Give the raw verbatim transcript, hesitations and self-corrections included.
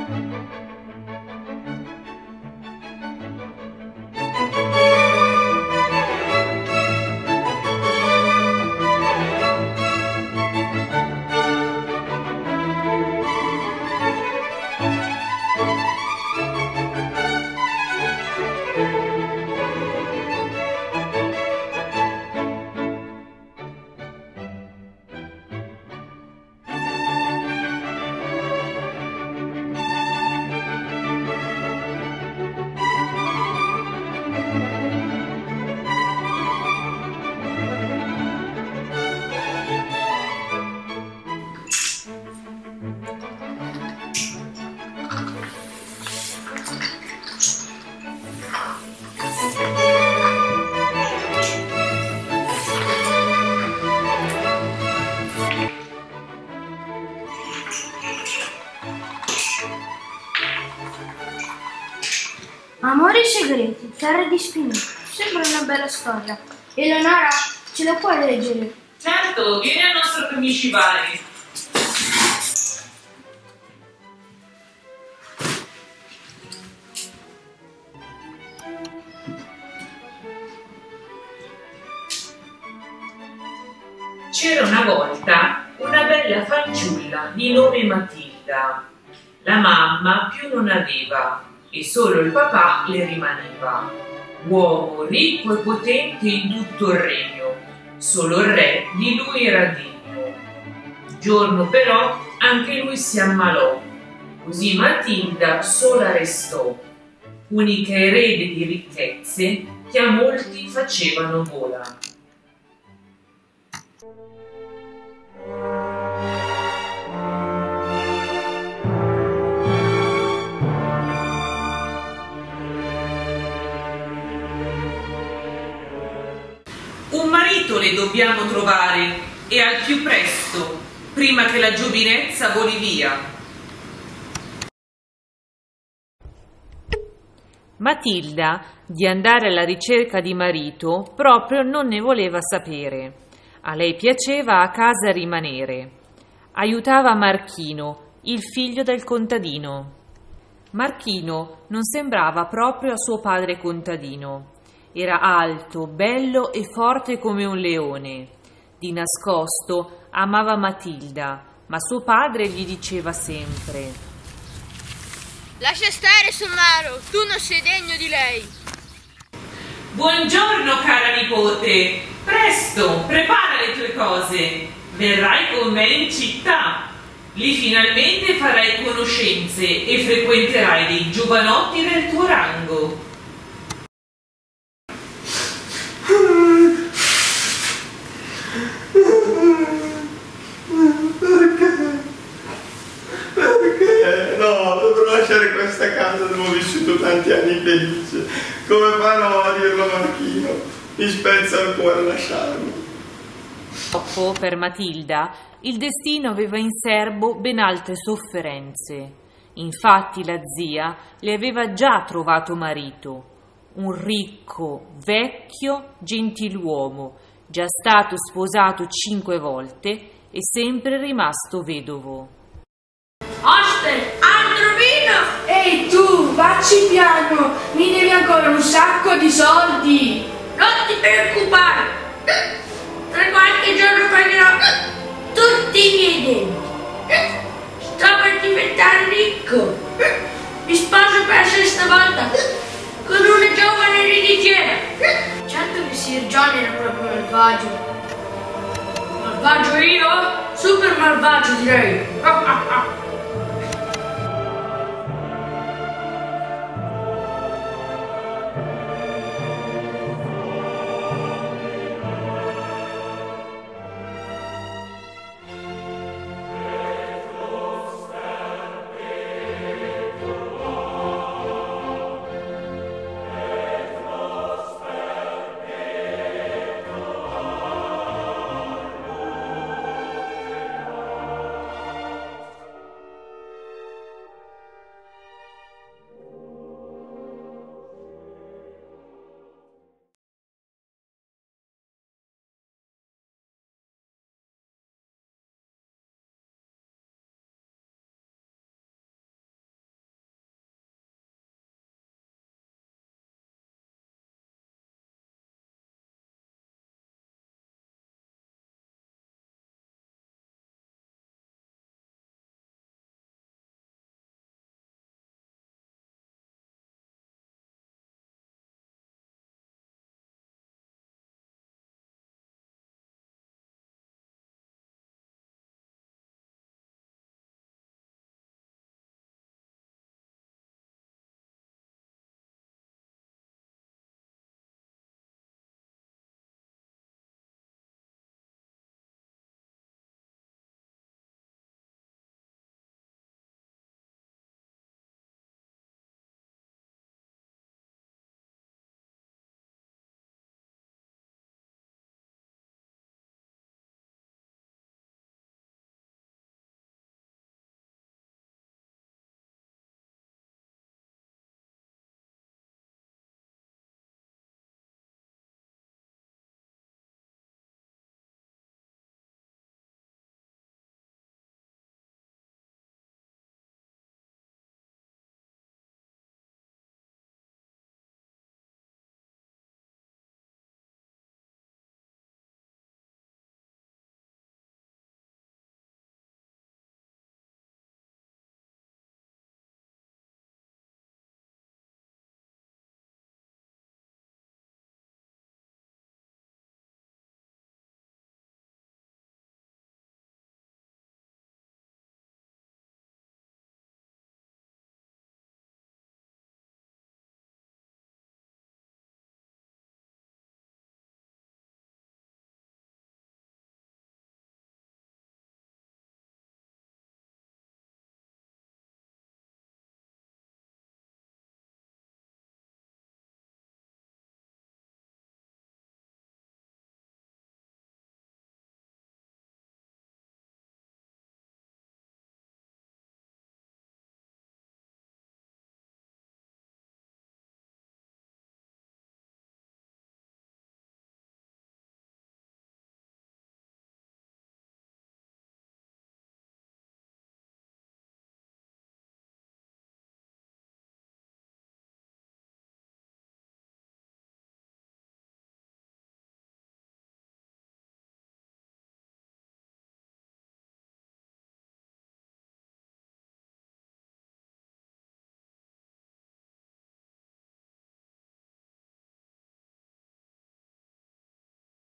Amori segreti, terra di spine. Sembra una bella storia. Eleonora, ce la puoi leggere? Certo, vieni al nostro Camicibari. C'era una volta una bella fanciulla di nome Matilda. La mamma più non aveva e solo il papà le rimaneva. Uomo ricco e potente in tutto il regno, solo il re di lui era degno. Un giorno però anche lui si ammalò, così Matilda sola restò, unica erede di ricchezze che a molti facevano gola. Un marito le dobbiamo trovare, e al più presto, prima che la giovinezza voli via. Matilda, di andare alla ricerca di marito, proprio non ne voleva sapere. A lei piaceva a casa rimanere. Aiutava Marchino, il figlio del contadino. Marchino non sembrava proprio a suo padre contadino. Era alto, bello e forte come un leone. Di nascosto amava Matilda, ma suo padre gli diceva sempre: lascia stare, somaro, tu non sei degno di lei. Buongiorno, cara nipote. Presto, prepara le tue cose. Verrai con me in città. Lì finalmente farai conoscenze e frequenterai dei giovanotti del tuo rango. Lasciare questa casa dove ho vissuto tanti anni felice. Come farò a dirlo a Marchino? Mi spezza il cuore lasciarlo. Dopo, per Matilda, il destino aveva in serbo ben altre sofferenze. Infatti la zia le aveva già trovato marito, un ricco, vecchio, gentiluomo, già stato sposato cinque volte e sempre rimasto vedovo. Oste, altro vino! Ehi tu, vacci piano, mi devi ancora un sacco di soldi! Non ti preoccupare, tra qualche giorno pagherò tutti i miei denti. Sto per diventare ricco, mi sposo per la sesta volta con una giovane ereditiera. Certo che Sir John era proprio malvagio. Malvagio io? Super malvagio direi.